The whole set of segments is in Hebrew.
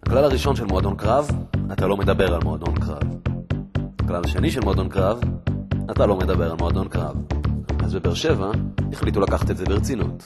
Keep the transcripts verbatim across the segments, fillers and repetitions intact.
הכלל הראשון של מועדון קרב, אתה לא מדבר על מועדון קרב. הכלל השני של מועדון קרב, אתה לא מדבר על מועדון קרב. אז בבאר שבע החליטו לקחת את זה ברצינות.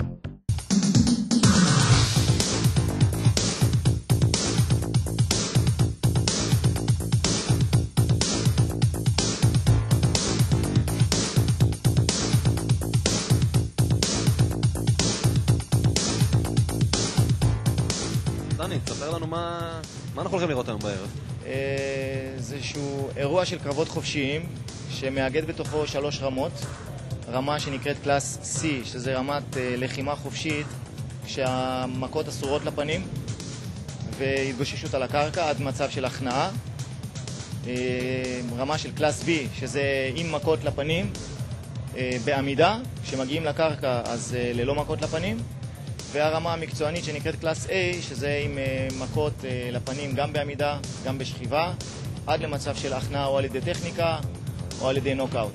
דני, תספר לנו מה, מה אנחנו הולכים לראות היום בערב. זה איזשהו אירוע של קרבות חופשיים שמאגד בתוכו שלוש רמות. רמה שנקראת קלאס C, שזה רמת לחימה חופשית כשהמכות אסורות לפנים והתגוששות על הקרקע עד מצב של הכנעה. רמה של קלאס B, שזה עם מכות לפנים בעמידה, כשמגיעים לקרקע אז ללא מכות לפנים. והרמה המקצוענית שנקראת קלאס A, שזה עם מכות לפנים גם בעמידה, גם בשכיבה, עד למצב של הכנעה או על ידי טכניקה או על ידי נוקאוט.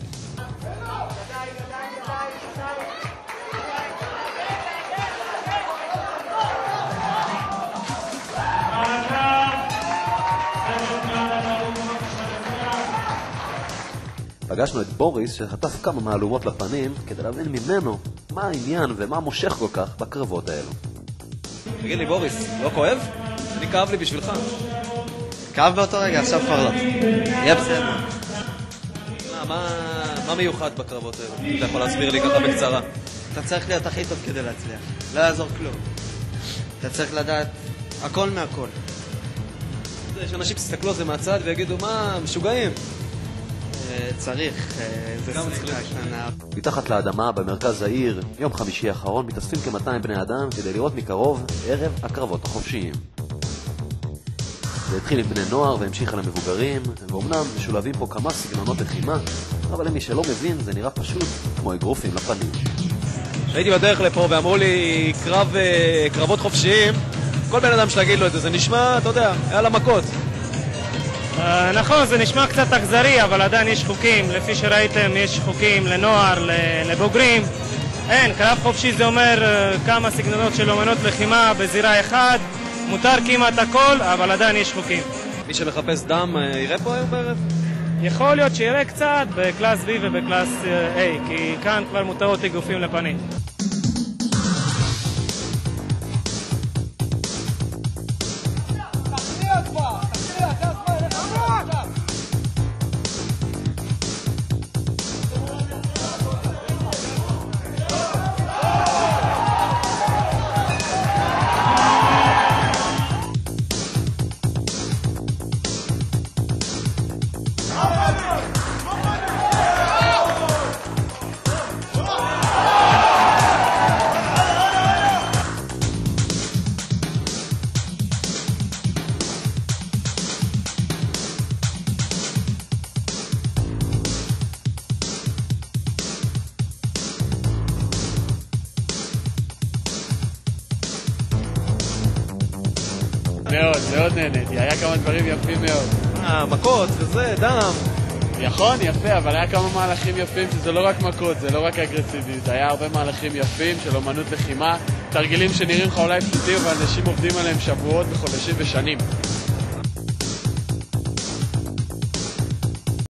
פגשנו את בוריס שחטף כמה מהלומות לפנים כדי להבין ממנו מה העניין ומה מושך כל כך בקרבות האלו. תגיד לי בוריס, לא כואב? אני כאב לי בשבילך. כאב באותו רגע, עכשיו כבר לא. יהיה בסדר. מה, מה, מה מיוחד בקרבות האלו? אתה יכול להסביר לי ככה בקצרה. אתה צריך להיות הכי טוב כדי להצליח. לא יעזור כלום. אתה צריך לדעת הכל מהכל. יש אנשים שתסתכלו על זה מהצד ויגידו, מה, משוגעים? צריך, זה סריקה קטנה. מתחת לאדמה במרכז העיר, יום חמישי האחרון, מתאספים כ-מאתיים בני אדם כדי לראות מקרוב ערב הקרבות החופשיים. זה התחיל עם בני נוער והמשיך על המבוגרים, ואומנם משולבים פה כמה סגנונות לחימה, אבל למי שלא מבין זה נראה פשוט כמו אגרופים לפנים. הייתי בדרך לפה ואמרו לי קרב, קרבות חופשיים, כל בן אדם שתגיד לו את זה, זה נשמע, אתה יודע, היה לה מכות. נכון, זה נשמע קצת אכזרי, אבל עדיין יש חוקים. לפי שראיתם, יש חוקים לנוער, לבוגרים. אין, קרב חופשי זה אומר כמה סגנונות של אומנות לחימה בזירה אחד. מותר כמעט הכל, אבל עדיין יש חוקים. מי שמחפש דם יראה פה היום בערב? יכול להיות שיראה קצת בקלאס B ובקלאס A, כי כאן כבר מותרות אגרופים לפנים. מאוד, מאוד נהניתי, היה כמה דברים יפים מאוד. אה, מכות וזה, דם. נכון, יפה, אבל היה כמה מהלכים יפים שזה לא רק מכות, זה לא רק אגרסיביות, היה הרבה מהלכים יפים של אומנות לחימה, תרגילים שנראים לך אולי פשוטים, אבל אנשים עובדים עליהם שבועות וחודשים ושנים.